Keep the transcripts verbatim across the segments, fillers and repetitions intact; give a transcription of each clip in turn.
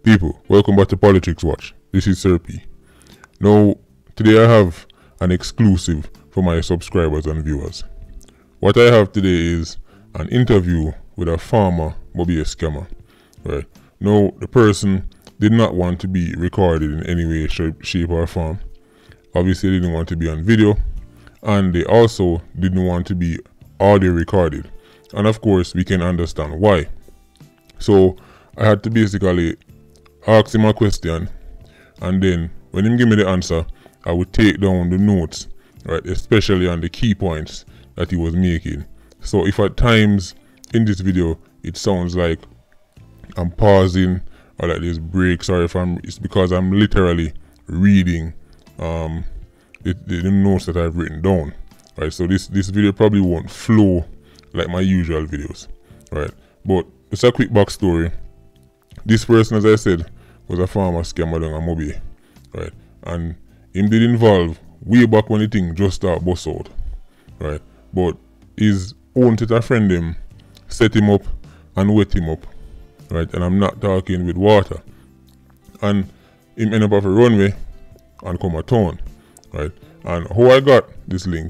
People, welcome back to Politics Watch. This is Sir P. Now, today I have an exclusive for my subscribers and viewers. What I have today is an interview with a former Mobie scammer. Right. Now, the person did not want to be recorded in any way, shape or form. Obviously, they didn't want to be on video, and they also didn't want to be audio recorded. And of course, we can understand why. So, I had to basically ask him a question, and then when he give me the answer, I would take down the notes, right, especially on the key points that he was making. So if at times in this video it sounds like I'm pausing or like there's breaks, or if I'm, it's because I'm literally reading um, the, the notes that I've written down, right? So this this video probably won't flow like my usual videos, right? But it's a quick backstory. This person, as I said, was a former scammer down a Mobie, right? And him did involve way back when the thing just started bust out, right? But his own set of friend him set him up and wet him up, right? And I'm not talking with water. And him end up off a runway and come a town, right? And how I got this link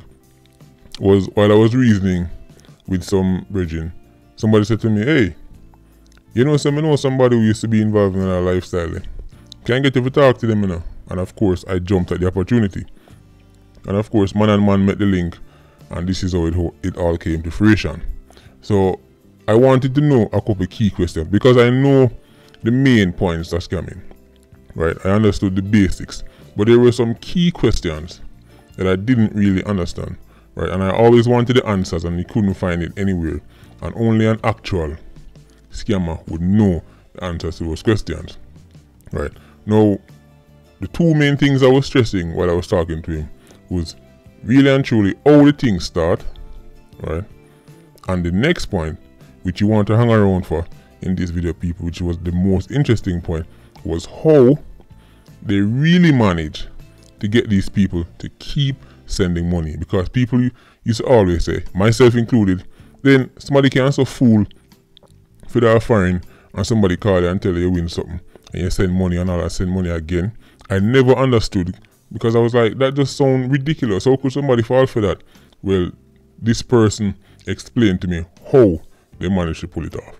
was while I was reasoning with some brethren, somebody said to me, hey, you know, some, you know somebody who used to be involved in our lifestyle. Eh? Can I get you to talk to them, you know? And of course, I jumped at the opportunity. And of course, man and man met the link, and this is how it, it all came to fruition. So, I wanted to know a couple key questions, because I know the main points that's coming, right? I understood the basics, but there were some key questions that I didn't really understand, right? And I always wanted the answers, and you couldn't find it anywhere, and only an actual scammer would know the answers to those questions, right? Now, the two main things I was stressing while I was talking to him was really and truly how the things start, right? And the next point, which you want to hang around for in this video, people, which was the most interesting point, was how they really manage to get these people to keep sending money. Because people used to always say, myself included, then somebody can also fool for that foreign and somebody call you and tell you you win something and you send money and all that, send money again. I never understood, because I was like, that just sounds ridiculous. How could somebody fall for that? Well, this person explained to me how they managed to pull it off.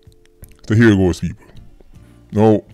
So here goes, people. Now,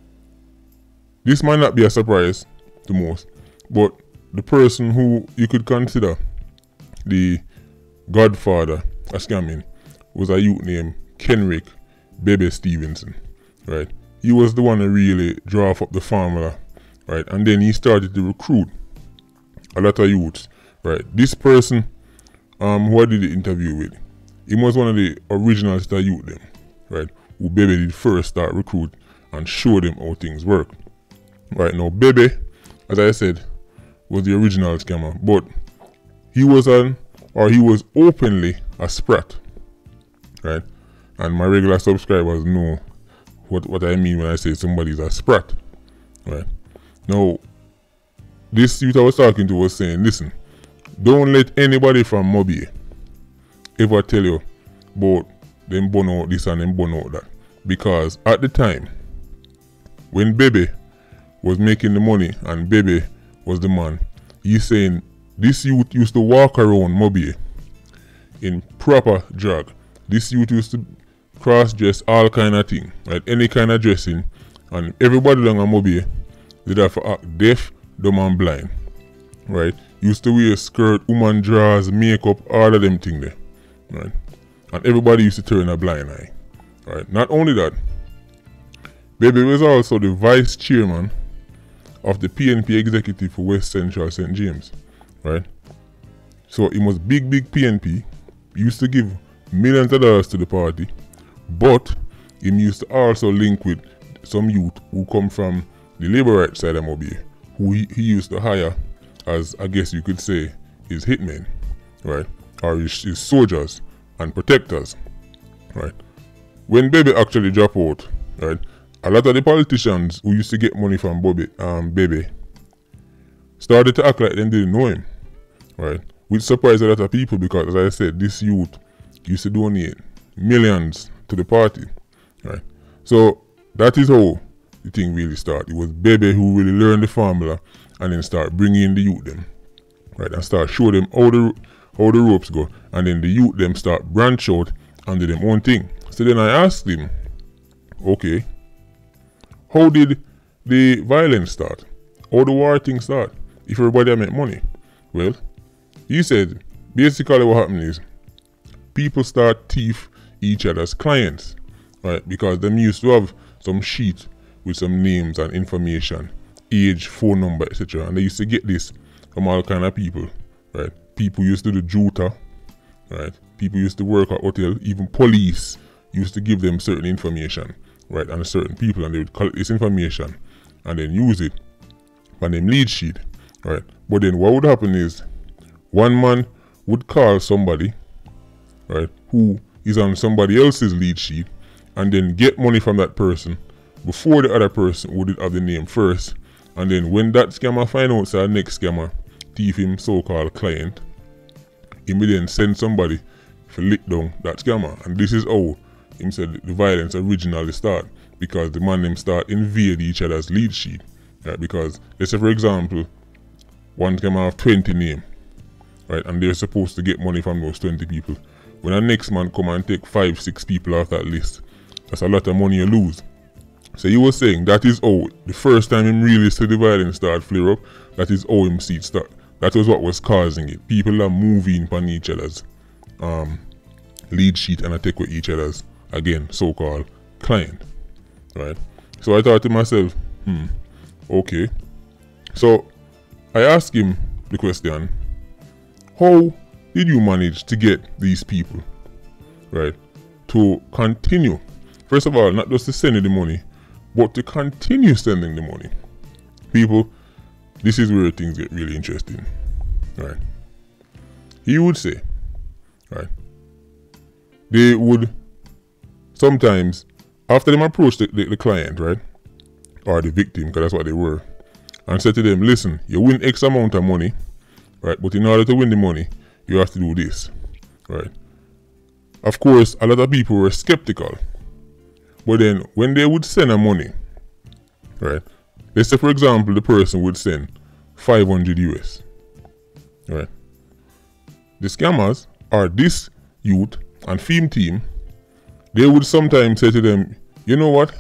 this might not be a surprise to most, but the person who you could consider the godfather of scamming was a youth named Kenrick Bebe Stevenson, right? He was the one that really drove up the formula, right? And then he started to recruit a lot of youths, right? This person um, who I did the interview with, he was one of the original set of youth them, right? Who Bebe did first start recruit and show them how things work. Right now, Bebe, as I said, was the original scammer, but he was an, or he was openly a sprat, right? And my regular subscribers know what, what I mean when I say somebody's a sprat, right? Now, this youth I was talking to was saying, listen, don't let anybody from Mobie ever tell you about them burn out this and them burn out that. Because at the time, when Bebe was making the money and Bebe was the man, he's saying this youth used to walk around Mobie in proper drag. This youth used to cross-dress all kind of thing, right? Any kind of dressing, and everybody down on Mobie did have to act deaf, dumb and blind, right? Used to wear skirt, woman drawers, makeup, all of them thing there, right? And everybody used to turn a blind eye, right? Not only that, Bebe was also the vice chairman of the P N P executive for West Central Saint James, right? So he was big, big P N P. He used to give millions of dollars to the party, but he used to also link with some youth who come from the labor rights side of Mobie, who he, he used to hire as, I guess you could say, his hitmen, right? Or his, his soldiers and protectors, right? When Bebe actually dropped out, right, a lot of the politicians who used to get money from Bobby, um, Bebe started to act like they didn't know him, right? Which surprised a lot of people, because, as I said, this youth used to donate millions to the party, right? So that is how the thing really start. It was Bebe who really learned the formula and then start bringing in the youth them, right, and start show them how the how the ropes go, and then the youth them start branch out and do them own thing. So then I asked him, okay, how did the violence start? How the war thing start? If everybody make money? Well, he said basically what happened is people start thief each other's clients, right? Because them used to have some sheet with some names and information, age, phone number, et cetera. And they used to get this from all kind of people, right? People used to do juta, right? People used to work at hotel, even police used to give them certain information, right? And certain people, and they would collect this information and then use it on them lead sheet, right? But then what would happen is one man would call somebody, right, who is on somebody else's lead sheet, and then get money from that person before the other person would have the name first. And then when that scammer find out the next scammer thief him so-called client, he may then send somebody to lick down that scammer. And this is how him said the violence originally start, because the man them start invade each other's lead sheet, right? Because let's say for example one scammer have twenty names, right, and they're supposed to get money from those twenty people. When the next man come and take five, six people off that list, that's a lot of money you lose. So he was saying that is how the first time him really see the violence start flare up, that is how him see it start. That was what was causing it. People are moving upon each other's um, lead sheet and attack with each other's, again, so-called client, right? So I thought to myself, hmm, okay. So I asked him the question, how did you manage to get these people, right, to continue? First of all, not just to send you the money, but to continue sending the money. People, this is where things get really interesting, right? He would say, right, they would sometimes, after them approach the, the, the client, right, or the victim, because that's what they were, and said to them, listen, you win X amount of money, right, but in order to win the money, you have to do this, right? Of course, a lot of people were skeptical. But then when they would send a money, right, let's say for example the person would send five hundred U S, right? The scammers, or this youth and theme team, they would sometimes say to them, you know what,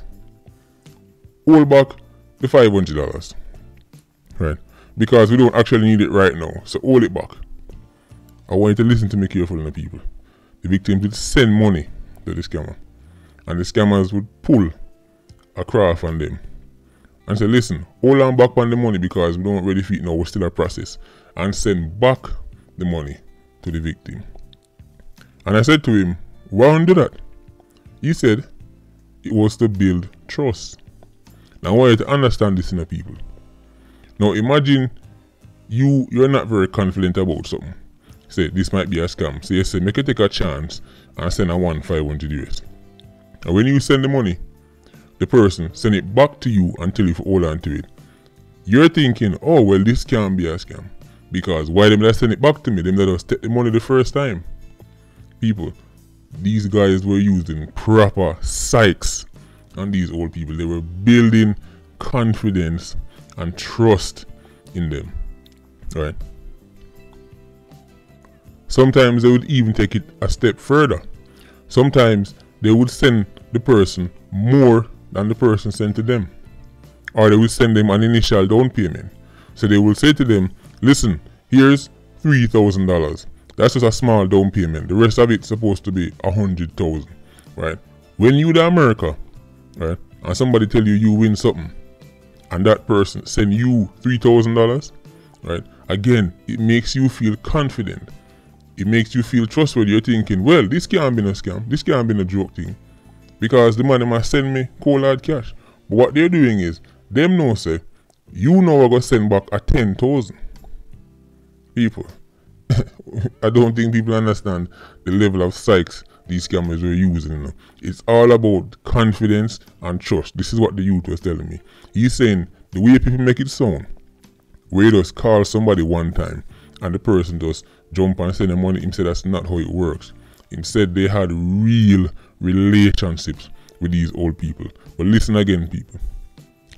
hold back the five hundred dollars, right? Because we don't actually need it right now, so hold it back. I want you to listen to me carefully, people. The victims would send money to the scammer, and the scammers would pull a craft on them and say, listen, hold on back on the money because we don't ready for it now, we're still a process, and send back the money to the victim. And I said to him, why don't do that? He said it was to build trust. Now I want you to understand this in the people. Now imagine you you're not very confident about something. Say this might be a scam. So you say make you take a chance and send a one five hundred U S. And when you send the money, the person send it back to you until you hold on to it. You're thinking, oh well, this can't be a scam. Because why them that send it back to me? Them that just take the money the first time. People, these guys were using proper psychs on these old people. They were building confidence and trust in them, right? Sometimes they would even take it a step further. Sometimes they would send the person more than the person sent to them, or they would send them an initial down payment. So they will say to them, listen, here's three thousand dollars. That's just a small down payment. The rest of it's supposed to be a hundred thousand, right? When you to America, right, and somebody tell you you win something, and that person send you three thousand dollars, right? Again, it makes you feel confident. It makes you feel trustworthy. You're thinking, well, this can't be no scam. This can't be no joke thing, because the money must send me cold hard cash. But what they're doing is, them know say, you know we're gonna send back a ten thousand. People, I don't think people understand the level of psychs these scammers were using. You know? It's all about confidence and trust. This is what the youth was telling me. He's saying the way people make it sound, where you just call somebody one time and the person just jump and send them money, he said that's not how it works. He said they had real relationships with these old people. But listen again, people.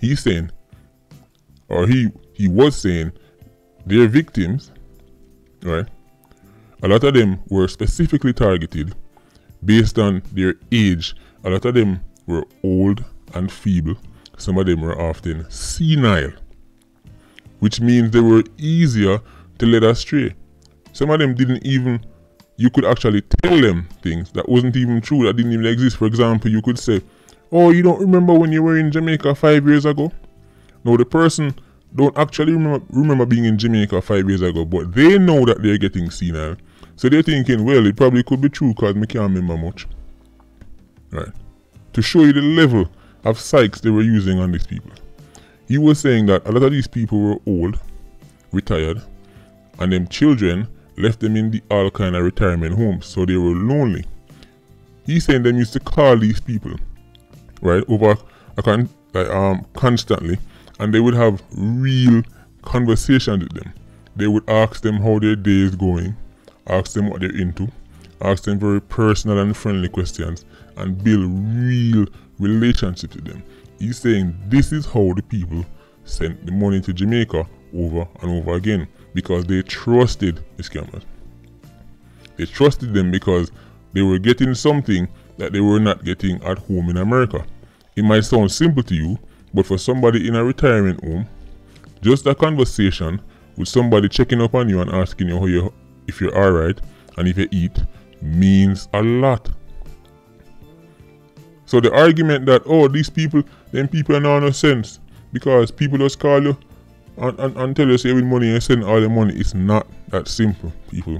he's saying, or he he was saying, their victims, right? A lot of them were specifically targeted based on their age. A lot of them were old and feeble. Some of them were often senile, which means they were easier to lead astray. Some of them didn't even, you could actually tell them things that wasn't even true, that didn't even exist. For example, you could say, oh, you don't remember when you were in Jamaica five years ago? No, the person don't actually remember, remember being in Jamaica five years ago, but they know that they're getting senile. So they're thinking, well, it probably could be true because I can't remember much. Right? To show you the level of psychs they were using on these people. He was saying that a lot of these people were old, retired, and them children left them in the all kind of retirement homes, so they were lonely. He's saying them used to call these people, right, over a con like, um constantly, and they would have real conversations with them. They would ask them how their day is going, ask them what they're into, ask them very personal and friendly questions, and build real relationships with them. He's saying this is how the people sent the money to Jamaica over and over again, because they trusted the scammers. They trusted them because they were getting something that they were not getting at home in America. It might sound simple to you, but for somebody in a retirement home, just a conversation with somebody checking up on you and asking you how you, if you're alright and if you eat means a lot. So the argument that, oh, these people, them people are not no sense because people just call you and, and, and tell you say with money and send all the money, it's not that simple, people.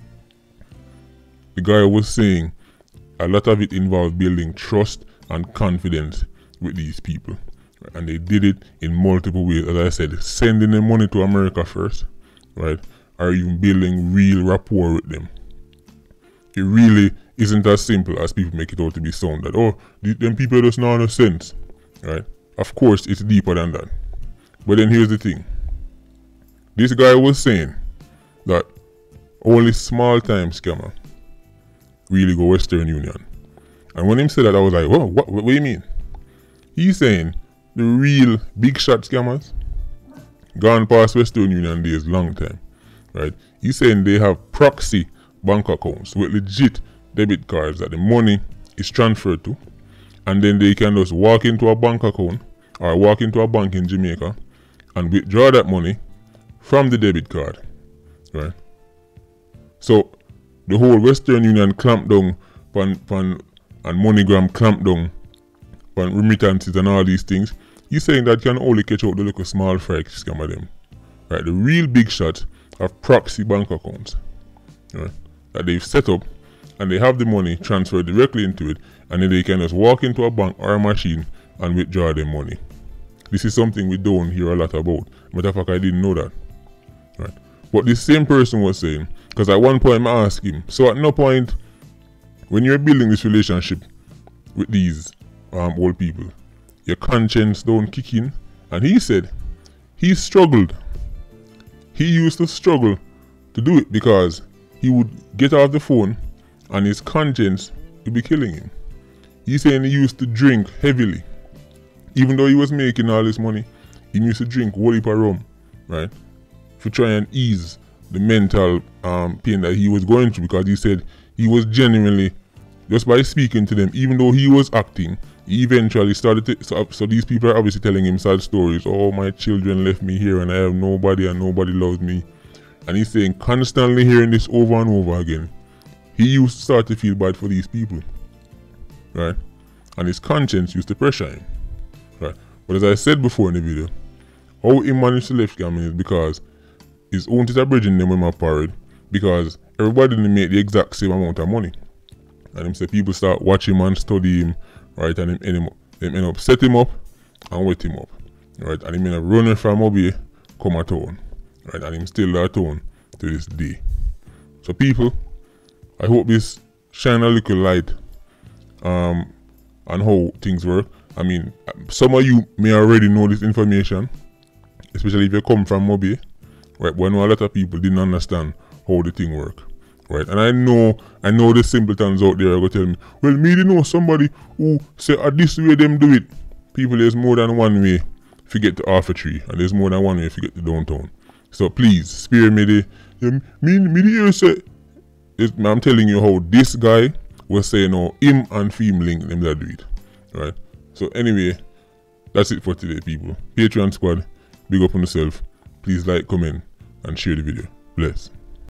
The guy was saying a lot of it involved building trust and confidence with these people. And they did it in multiple ways. As I said, sending them money to America first, right? Or even building real rapport with them. It really isn't as simple as people make it out to be sound that, oh, them people just not no sense, right? Of course, it's deeper than that. But then here's the thing. This guy was saying that only small time scammer really go Western Union. And when him said that, I was like, whoa, what, what do you mean? He's saying the real big shot scammers gone past Western Union days long time, right? He's saying they have proxy bank accounts with legit debit cards that the money is transferred to, and then they can just walk into a bank account or walk into a bank in Jamaica and withdraw that money from the debit card, right? So the whole Western Union clamp down pan, pan, and MoneyGram clamp down on remittances and all these things. He's saying that can only catch out the little small fry scam of them, right? The real big shots have proxy bank accounts, right, that they've set up, and they have the money transferred directly into it, and then they can just walk into a bank or a machine and withdraw their money. This is something we don't hear a lot about. Matter of fact, I didn't know that, right? But this same person was saying, because at one point I asked him, so at no point when you're building this relationship with these um, old people, your conscience don't kick in? And he said he struggled. He used to struggle to do it because he would get off the phone and his conscience would be killing him. He's saying he used to drink heavily. Even though he was making all this money, he used to drink whole heap of rum, right? To try and ease the mental um, pain that he was going through, because he said he was genuinely, just by speaking to them, even though he was acting, he eventually started to, so, so these people are obviously telling him sad stories. Oh, my children left me here and I have nobody and nobody loves me. And he's saying, constantly hearing this over and over again, he used to start to feel bad for these people, right? And his conscience used to pressure him, right? But as I said before in the video, how he managed to left scamming is because his own is bridging them with my parade, because everybody didn't make the exact same amount of money. And him say people start watching him and study him, right? And him end, him, him end up set him up and wet him up, right? And him end up running from Mobile, come at town, right? And him still at town to this day. So people, I hope this shine a little light um, on how things work. I mean, some of you may already know this information, especially if you come from Mobile, right? But I know a lot of people didn't understand how the thing work, right? And I know, I know the simpletons out there are going to tell me, well, me didn't know somebody who say, ah, this way them do it. People, there's more than one way forget to Arthur Tree, and there's more than one way to get to downtown. So please, spare me the, um, me, me the ear say, it, I'm telling you how this guy was saying how him and Fame link them that do it. Right? So anyway, that's it for today, people. Patreon squad, big up on yourself. Please like, comment, and share the video. Bless.